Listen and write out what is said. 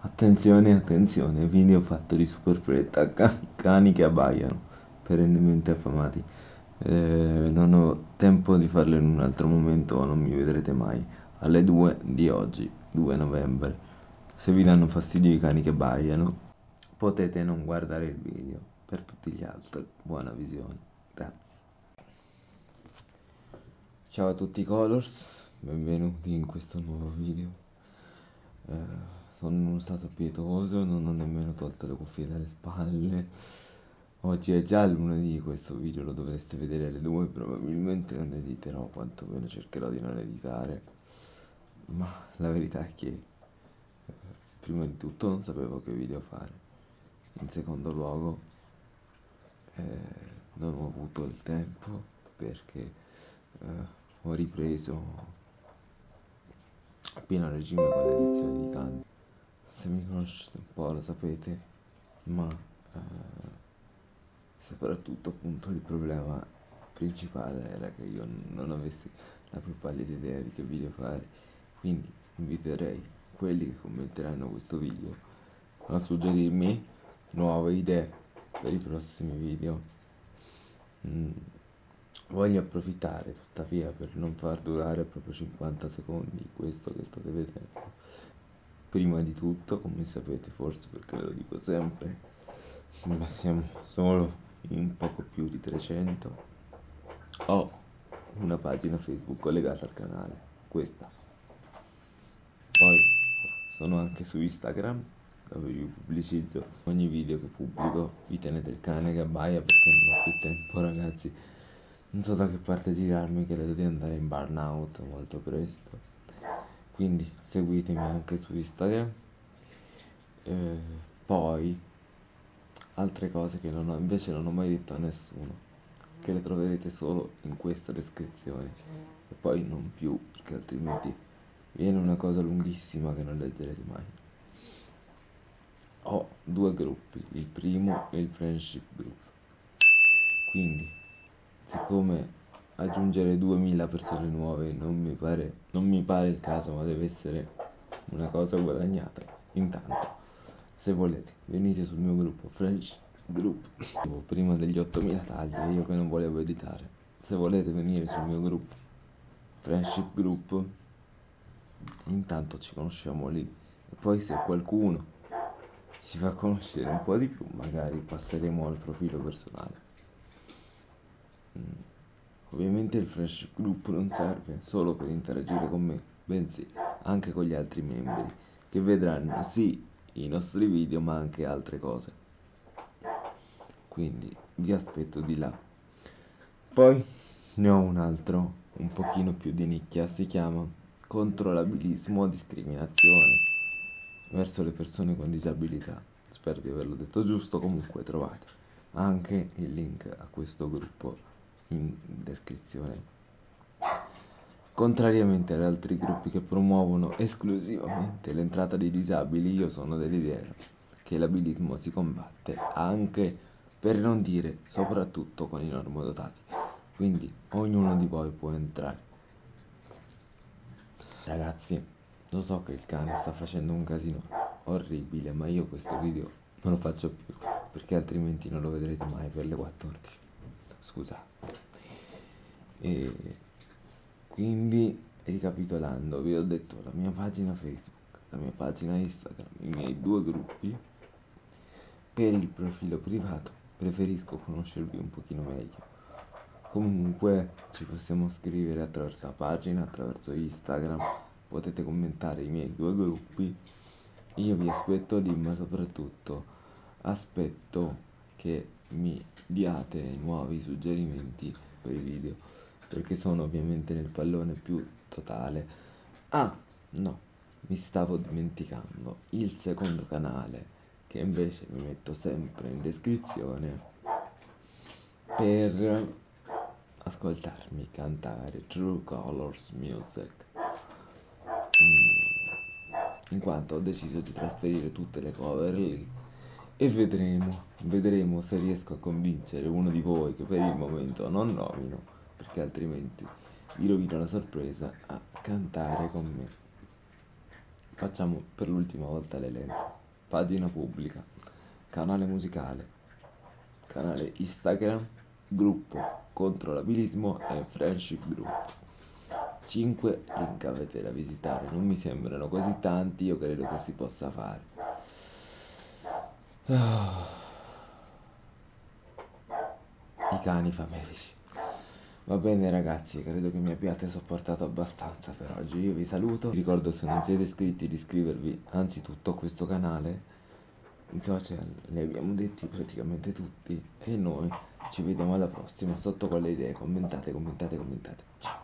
Attenzione, attenzione, video fatto di super fretta, cani che abbaiano, perennemente affamati. Non ho tempo di farlo in un altro momento o non mi vedrete mai. Alle 2 di oggi, 2 novembre. Se vi danno fastidio i cani che abbaiano, potete non guardare il video. Per tutti gli altri, buona visione. Grazie. Ciao a tutti Colors, benvenuti in questo nuovo video. Sono in uno stato pietoso, non ho nemmeno tolto le cuffie dalle spalle. Oggi è già lunedì, questo video lo dovreste vedere alle 2, probabilmente non editerò, quantomeno cercherò di non editare. Ma la verità è che prima di tutto non sapevo che video fare. In secondo luogo non ho avuto il tempo perché ho ripreso a pieno regime con le lezioni di canto. Se mi conoscete un po' lo sapete, ma soprattutto appunto il problema principale era che io non avessi la più pallida idea di che video fare, quindi inviterei quelli che commenteranno questo video a suggerirmi nuove idee per i prossimi video. Voglio approfittare tuttavia per non far durare proprio 50 secondi questo che state vedendo. Prima di tutto, come sapete forse perché ve lo dico sempre, ma siamo solo in poco più di 300, ho una pagina Facebook collegata al canale, questa. Poi sono anche su Instagram, dove vi pubblicizzo ogni video che pubblico. Vi tenete il cane che abbaia perché non ho più tempo, ragazzi. Non so da che parte girarmi, credo di andare in burnout molto presto. Quindi seguitemi anche su Instagram. Poi altre cose che invece non ho mai detto a nessuno, che le troverete solo in questa descrizione e poi non più, perché altrimenti viene una cosa lunghissima che non leggerete mai. Ho due gruppi, il primo è il friendship group, quindi siccome aggiungere 2000 persone nuove non mi pare il caso, ma deve essere una cosa guadagnata. Intanto, se volete, venite sul mio gruppo Friendship Group prima degli 8000 tagli, io che non volevo editare. Se volete venire sul mio gruppo Friendship Group, intanto ci conosciamo lì. E poi se qualcuno si fa conoscere un po' di più, magari passeremo al profilo personale. Ovviamente il friendship group non serve solo per interagire con me, bensì anche con gli altri membri, che vedranno sì i nostri video ma anche altre cose. Quindi vi aspetto di là. Poi ne ho un altro, un pochino più di nicchia, si chiama Contro l'abilismo o discriminazione verso le persone con disabilità. Spero di averlo detto giusto, comunque trovate anche il link a questo gruppo in descrizione. Contrariamente ad altri gruppi che promuovono esclusivamente l'entrata dei disabili, io sono dell'idea che l'abilismo si combatte anche, per non dire soprattutto, con i normodotati. Quindi ognuno di voi può entrare. Ragazzi, lo so che il cane sta facendo un casino orribile, ma io questo video non lo faccio più, perché altrimenti non lo vedrete mai per le 14. Scusate. E quindi, ricapitolando, vi ho detto la mia pagina Facebook, la mia pagina Instagram, i miei due gruppi. Per il profilo privato preferisco conoscervi un pochino meglio. Comunque ci possiamo scrivere attraverso la pagina, attraverso Instagram, potete commentare i miei due gruppi. Io vi aspetto lì, ma soprattutto aspetto che mi diate nuovi suggerimenti per i video, perché sono ovviamente nel pallone più totale. Ah, no, mi stavo dimenticando, il secondo canale, che invece mi metto sempre in descrizione per ascoltarmi cantare True Colors Music, in quanto ho deciso di trasferire tutte le cover lì e vedremo se riesco a convincere uno di voi, che per il momento non nomino perché altrimenti vi rovino la sorpresa, a cantare con me. Facciamo per l'ultima volta l'elenco. Pagina pubblica, canale musicale, canale Instagram, gruppo contro l'abilismo e friendship group. 5 link avete da visitare, non mi sembrano così tanti, io credo che si possa fare. I cani famelici. Va bene ragazzi, credo che mi abbiate sopportato abbastanza per oggi. Io vi saluto. Vi ricordo, se non siete iscritti, di iscrivervi anzitutto a questo canale. I social li abbiamo detti praticamente tutti e noi ci vediamo alla prossima. Sotto con le idee, commentate, commentate, commentate. Ciao!